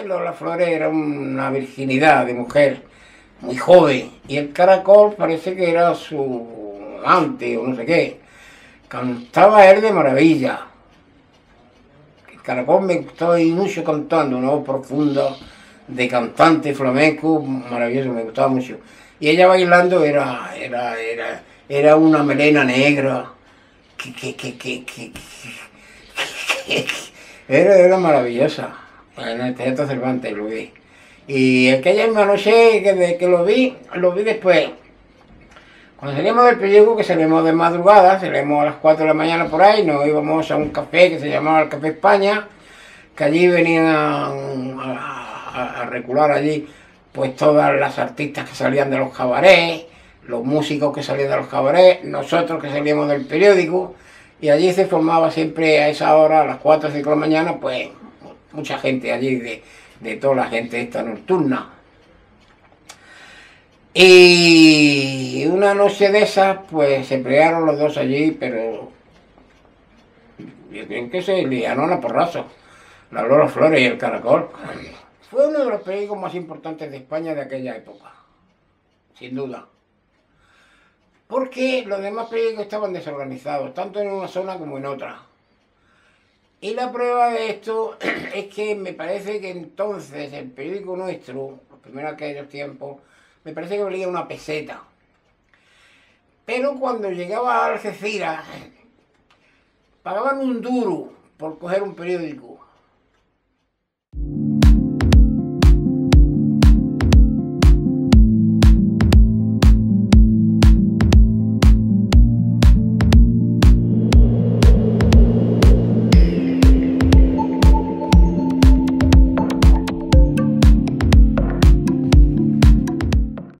Entonces Lola Flores era una virginidad de mujer, muy joven, y el Caracol parece que era su amante o no sé qué. Cantaba él de maravilla. El Caracol me gustaba mucho cantando, una voz profunda de cantante flamenco, maravilloso, me gustaba mucho. Y ella bailando era una melena negra, era maravillosa. En el Teatro Cervantes lo vi. Y aquella misma noche que lo vi después. Cuando salíamos del periódico, que salimos de madrugada, salimos a las 4 de la mañana por ahí, nos íbamos a un café que se llamaba el Café España, que allí venían a recular allí pues todas las artistas que salían de los cabarets, los músicos que salían de los cabarets, nosotros que salíamos del periódico, y allí se formaba siempre a esa hora, a las 4 o 5 de la mañana, pues mucha gente allí, de toda la gente esta nocturna. Y una noche de esas, pues se pelearon los dos allí, pero yo creo que se liaron a porrazo, la Lola Flores y el Caracol. Fue uno de los periódicos más importantes de España de aquella época, sin duda. Porque los demás periódicos estaban desorganizados, tanto en una zona como en otra. Y la prueba de esto es que me parece que entonces el periódico nuestro, los primeros aquellos tiempos, me parece que valía una peseta. Pero cuando llegaba a Algeciras, pagaban un duro por coger un periódico.